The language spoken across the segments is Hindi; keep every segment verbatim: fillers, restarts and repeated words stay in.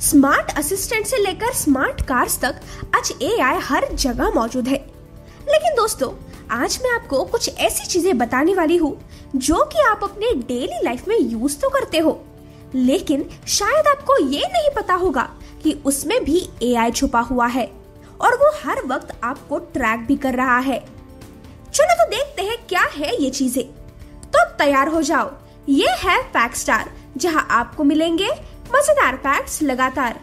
स्मार्ट असिस्टेंट से लेकर स्मार्ट कार्स तक आज एआई हर जगह मौजूद है। लेकिन दोस्तों, आज मैं आपको कुछ ऐसी चीजें बताने वाली हूँ जो कि आप अपने डेली लाइफ में यूज तो करते हो, लेकिन शायद आपको ये नहीं पता होगा कि उसमें भी एआई छुपा हुआ है और वो हर वक्त आपको ट्रैक भी कर रहा है। चलो तो देखते हैं क्या है ये चीजें। तो तैयार हो जाओ, ये है फैक्ट स्टार, जहां आपको मिलेंगे मजेदार फैक्ट्स लगातार।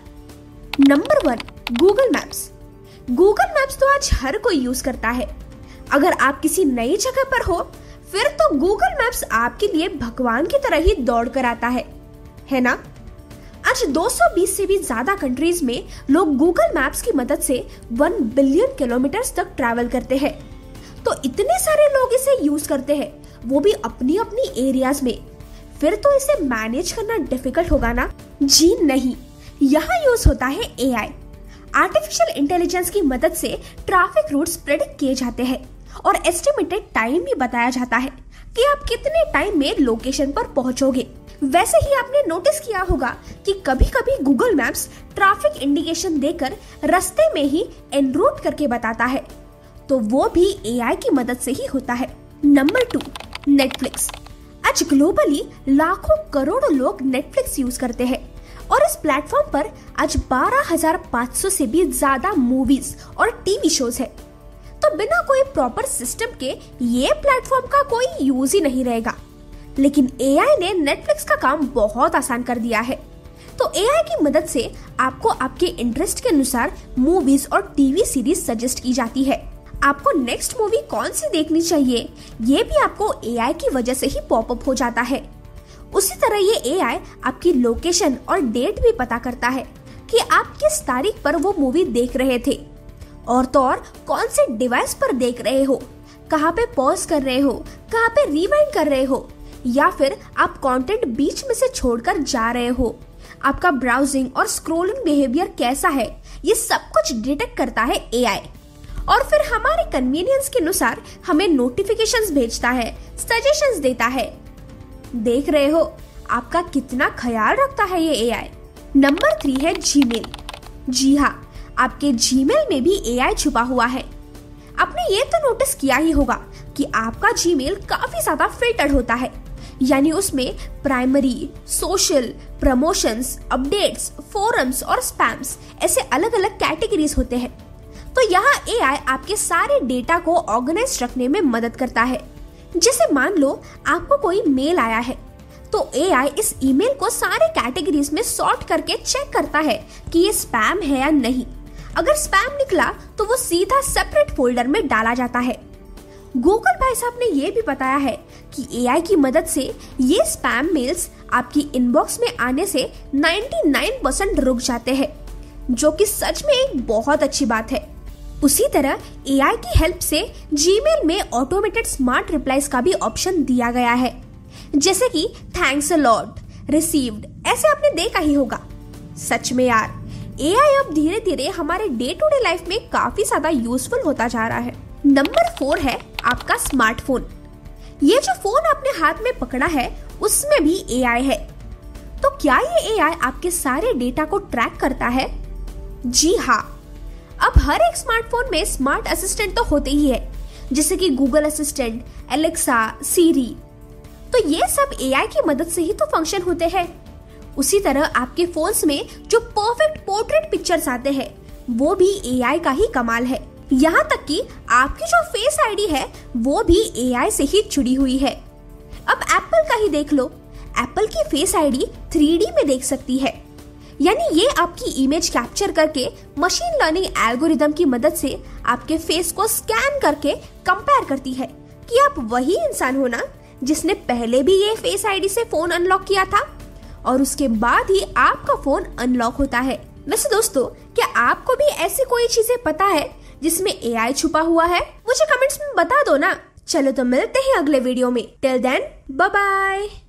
Number one, Google Maps. Google Maps तो आज हर कोई यूज करता है। अगर आप किसी नई जगह पर हो, फिर तो गूगल मैप्स आपके लिए भगवान की तरह ही दौड़ कर आता है, है ना? आज दो सौ बीस से भी ज्यादा कंट्रीज में लोग गूगल मैप्स की मदद से वन बिलियन किलोमीटर तक ट्रैवल करते हैं। तो इतने सारे लोग इसे यूज करते हैं, वो भी अपनी अपनी एरियाज में, फिर तो इसे मैनेज करना डिफिकल्ट होगा ना? जी नहीं, यहाँ यूज होता है एआई। आर्टिफिशियल इंटेलिजेंस की मदद से ट्रैफिक रूट्स प्रेडिक्ट किए जाते हैं और एस्टिमेटेड टाइम भी बताया जाता है कि आप कितने टाइम में लोकेशन पर पहुंचोगे। वैसे ही आपने नोटिस किया होगा कि कभी-कभी गूगल मैप्स ट्रैफिक इंडिकेशन देकर रास्ते में ही एनरूट करके बताता है, तो वो भी एआई की मदद से ही होता है। Number two, Netflix. आज ग्लोबली लाखों करोड़ों लोग नेटफ्लिक्स यूज करते हैं और इस प्लेटफॉर्म पर आज बारह हज़ार पाँच सौ से भी ज्यादा मूवीज और टीवी शोज है। तो बिना कोई प्रॉपर सिस्टम के ये प्लेटफॉर्म का कोई यूज ही नहीं रहेगा। लेकिन एआई ने नेटफ्लिक्स का काम बहुत आसान कर दिया है। तो एआई की मदद से आपको आपके इंटरेस्ट के अनुसार मूवीज और टीवी सीरीज सजेस्ट की जाती है। आपको नेक्स्ट मूवी कौन सी देखनी चाहिए, ये भी आपको एआई की वजह से ही पॉपअप हो जाता है। उसी तरह ये एआई आपकी लोकेशन और डेट भी पता करता है कि आप किस तारीख पर वो मूवी देख रहे थे, और तो और कौन से डिवाइस पर देख रहे हो, कहाँ पे पॉज कर रहे हो, कहाँ पे रिवाइंड कर रहे हो, या फिर आप कंटेंट बीच में से छोड़कर जा रहे हो। आपका ब्राउजिंग और स्क्रॉलिंग बिहेवियर कैसा है, ये सब कुछ डिटेक्ट करता है एआई, और फिर हमारे कन्वीनियंस के अनुसार हमें नोटिफिकेशंस भेजता है, सजेशंस देता है। देख रहे हो आपका कितना ख्याल रखता है ये एआई। नंबर थ्री है जीमेल। जी हाँ, आपके जीमेल में भी एआई छुपा हुआ है। आपने ये तो नोटिस किया ही होगा कि आपका जीमेल काफी ज्यादा फिल्टर्ड होता है, यानी उसमें primary, social, promotions, updates, forums और स्पैम्स ऐसे अलग अलग कैटेगरीज होते हैं। तो यहाँ एआई आपके सारे डेटा को ऑर्गेनाइज रखने में मदद करता है। जैसे मान लो आपको कोई मेल आया है, तो एआई इस ईमेल को सारे कैटेगरीज में सॉर्ट करके चेक करता है कि ये स्पैम है या नहीं। अगर स्पैम निकला तो वो सीधा सेपरेट फोल्डर में डाला जाता है। गूगल भाई साहब ने ये भी बताया है कि एआई की मदद से ये स्पैम मेल्स आपकी इनबॉक्स में आने से निन्यानवे परसेंट रुक जाते हैं, जो कि सच में एक बहुत अच्छी बात है। उसी तरह एआई की हेल्प से जीमेल में ऑटोमेटेड स्मार्ट रिप्लाईज का भी ऑप्शन दिया गया है, जैसे कि थैंक्स अ लॉट, रिसीव्ड, ऐसे आपने देखा ही होगा। सच में यार, एआई अब धीरे धीरे हमारे डे टू डे लाइफ में काफी ज्यादा यूजफुल होता जा रहा है। नंबर फोर है आपका स्मार्टफोन। ये जो फोन आपने हाथ में पकड़ा है, उसमें भी एआई है। तो क्या ये एआई आपके सारे डेटा को ट्रैक करता है? जी हाँ, अब हर एक स्मार्टफोन में स्मार्ट असिस्टेंट तो होते ही है, जैसे कि गूगल असिस्टेंट, एलेक्सा, सीरी। तो ये सब एआई की मदद से ही तो फंक्शन होते हैं। उसी तरह आपके फोन्स में जो परफेक्ट पोर्ट्रेट पिक्चर्स आते हैं, वो भी एआई का ही कमाल है। यहाँ तक कि आपकी जो फेस आईडी है, वो भी एआई से ही जुड़ी हुई है। अब एप्पल का ही देख लो, एप्पल की फेस आईडी थ्री डी में देख सकती है, यानी ये आपकी इमेज कैप्चर करके मशीन लर्निंग एल्गोरिदम की मदद से आपके फेस को स्कैन करके कंपेयर करती है कि आप वही इंसान हो ना जिसने पहले भी ये फेस आईडी से फोन अनलॉक किया था, और उसके बाद ही आपका फोन अनलॉक होता है। वैसे दोस्तों, क्या आपको भी ऐसी कोई चीजें पता है जिसमें एआई छुपा हुआ है? मुझे कमेंट्स में बता दो ना। चलो तो मिलते हैं अगले वीडियो में। Till then, bye bye.